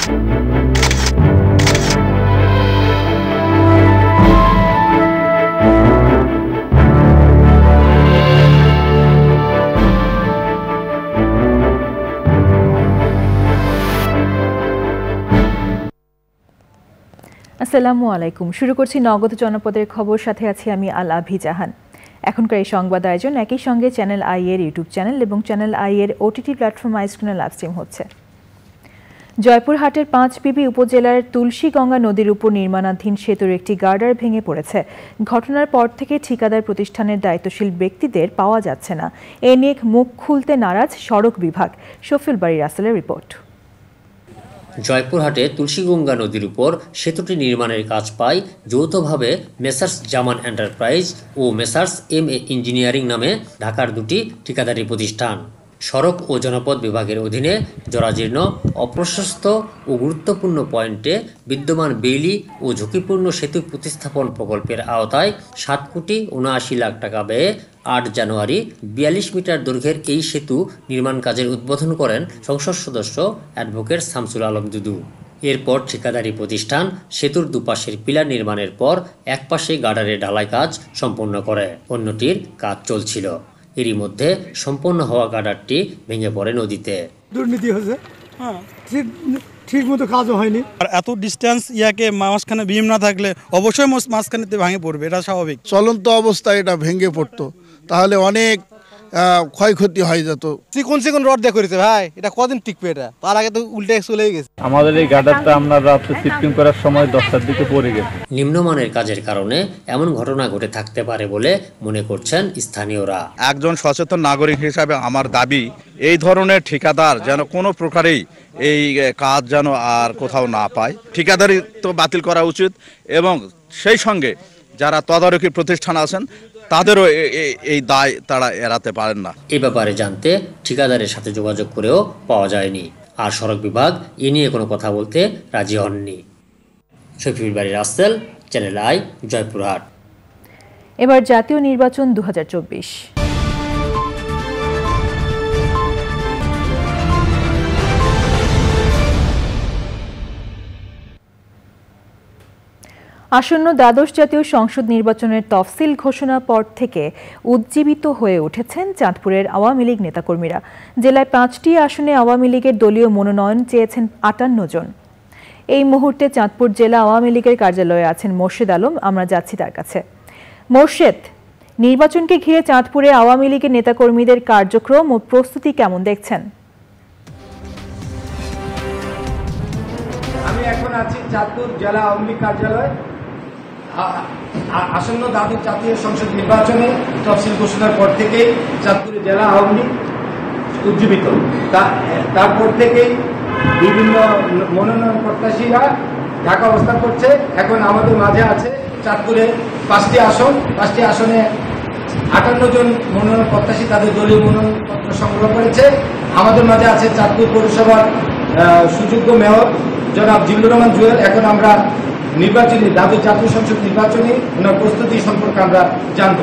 আসসালামু আলাইকুম। শুরু করছি নগদ জনপদের খবর, সাথে আছি আমি আল আভি জাহান। এখনকার এই সংবাদ আয়োজন একই সঙ্গে চ্যানেল আই এর ইউটিউব চ্যানেল এবং চ্যানেল আই এর ওটিটি প্ল্যাটফর্ম আইস্ক্রিনে লাইভ স্ট্রিম হচ্ছে। জয়পুরহাটের 5 উপজেলার তুলসীগঙ্গা নদীর উপর নির্মাণাধীন সেতুর একটি গার্ডার ভেঙে পড়েছে। ঘটনার পর থেকে ঠিকাদার প্রতিষ্ঠানের দায়িত্বশীল ব্যক্তিদের পাওয়া যাচ্ছে না। এ নিয়ে মুখ খুলতে নারাজ সড়ক বিভাগ। শফিউল বারী রাসেলের রিপোর্ট। জয়পুরহাটে তুলসীগঙ্গা নদীর উপর সেতুটি নির্মাণের কাজ পায় যৌথভাবে মেসার্স জামান এন্টারপ্রাইজ ও মেসার্স MA ইঞ্জিনিয়ারিং নামে ঢাকার দুটি ঠিকাদারি প্রতিষ্ঠান। সড়ক ও জনপদ বিভাগের অধীনে জরাজীর্ণ, অপ্রশস্ত ও গুরুত্বপূর্ণ পয়েন্টে বিদ্যমান বেইলি ও ঝুঁকিপূর্ণ সেতু প্রতিস্থাপন প্রকল্পের আওতায় 7,79,00,000 টাকা ব্যয়ে 8 জানুয়ারি 42 মিটার দৈর্ঘ্যের এই সেতু নির্মাণ কাজের উদ্বোধন করেন সংসদ সদস্য অ্যাডভোকেট শামসুল আলম দুদু। এরপর ঠিকাদারি প্রতিষ্ঠান সেতুর দুপাশের পিলার নির্মাণের পর একপাশে গার্ডারের ঢালাই কাজ সম্পন্ন করে, অন্যটির কাজ চলছিল। এরই মধ্যে সম্পন্ন হওয়া গার্ডারটি ভেঙে পড়ে নদীতে। দুর্নীতি হয়েছে, ঠিক মতো কাজও হয়নি। আর এত ডিস্টেন্স ইয়াকে মাঝখানে বিম না থাকলে অবশ্যই মাঝখানেতে ভেঙে পড়বে, এটা স্বাভাবিক। চলন্ত অবস্থায় এটা ভেঙে পড়তো, তাহলে অনেক ক্ষয়ক্ষতি হয়ে যেত। চিকন রড দিয়ে করেছে ভাই, এটা কদিন টিকবে? এটা তার আগে তো উল্টে চলে গেছে। আমাদের এই গার্ডারটা আমরা রাতে শিফটিং করার সময় 10টার দিকে পড়ে গেছে। নিম্নমানের কাজের কারণে এমন ঘটনা ঘটে থাকতে পারে বলে মনে করছেন স্থানীয়রা। একজন সচেতন নাগরিক হিসাবে আমার দাবি, এই ধরনের ঠিকাদার যেন কোনো প্রকারেই এই কাজ যেন আর কোথাও না পায়। ঠিকাদারি তো বাতিল করা উচিত এবং সেই সঙ্গে যারা তদারকি প্রতিষ্ঠান আছেন তাদেরও এই দায় তারা এড়াতে পারেন না। এ ব্যাপারে জানতে ঠিকাদারের সাথে যোগাযোগ করেও পাওয়া যায়নি, আর সড়ক বিভাগ এ নিয়ে কোনো কথা বলতে রাজি হননি। Shafiul Bari Rasel, channel I, Joypurhat. এবার জাতীয় নির্বাচন 2024। আসন্ন দ্বাদশ জাতীয় সংসদ নির্বাচনের তফসিল ঘোষণার পর থেকে উজ্জীবিত হয়ে উঠেছেন চাঁদপুরের আওয়ামী লীগ নেতাকর্মীরা। জেলায় 5টি আসনে আওয়ামী লীগের দলীয় মনোনয়ন চেয়েছেন 58 জন। এই মুহূর্তে চাঁদপুর জেলা আওয়ামী লীগের কার্যালয়ে আছেন মোর্শেদ আলম। আমরা যাচ্ছি তার কাছে। মোর্শেদ, নির্বাচনকে ঘিরে চাঁদপুরে আওয়ামী লীগের নেতাকর্মীদের কার্যক্রম ও প্রস্তুতি কেমন দেখছেন? আমি এখন আছি চাঁদপুর জেলা আওয়ামী লীগ কার্যালয়। আসন্ন দ্বাদশ জাতীয় সংসদ নির্বাচনে তফসিল ঘোষণার পর থেকেই চাঁদপুরের জেলা আওয়ামী লীগ উজ্জীবিত। তারপর থেকেই বিভিন্ন মনোনয়ন প্রত্যাশীরা ঢাকা অবস্থান করছে। এখন আমাদের মাঝে আছে চাঁদপুরে 5টি আসন, 5টি আসনে 58 জন মনোনয়ন প্রত্যাশী তাদের দলীয় মনোনয়নপত্র সংগ্রহ করেছে। আমাদের মাঝে আছে চাঁদপুর পৌরসভার সুযোগ্য মেয়র জনাব জিল্লুর রহমান জুয়েল। এখন আমরা নির্বাচনী দ্বাদশ জাতীয় সংসদ নির্বাচনী ওনার প্রস্তুতি সম্পর্কে আমরা জানব।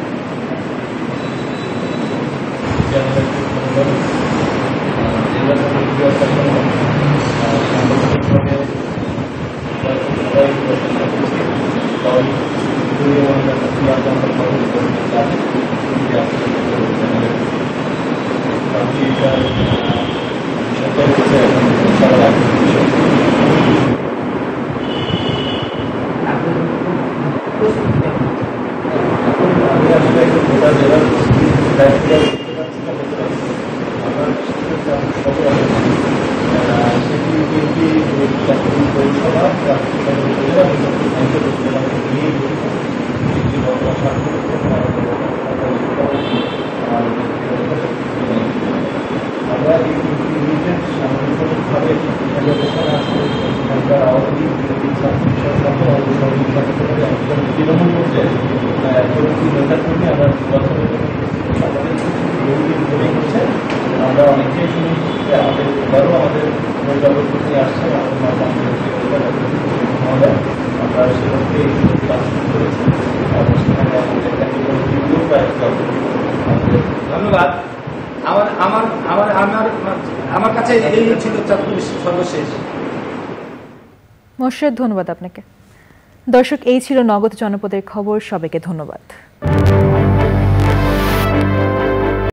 আমরা অনেকেই শুনেছি যে আমাদের এবারও আমাদের নিয়ে আসছে আমরা সেভাবে কাজ করেছি। ধন্যবাদ। আমার কাছে এই ছিল চাঁদপুর সর্বশেষ। মোর্শেদ, ধন্যবাদ আপনাকে। দর্শক, এই ছিল নগদ জনপদের খবর। সবাইকে ধন্যবাদ।